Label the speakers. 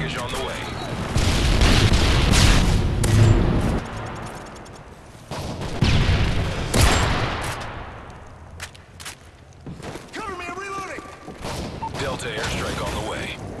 Speaker 1: package on the way.
Speaker 2: Cover me, I'm reloading!
Speaker 1: Delta airstrike on the way.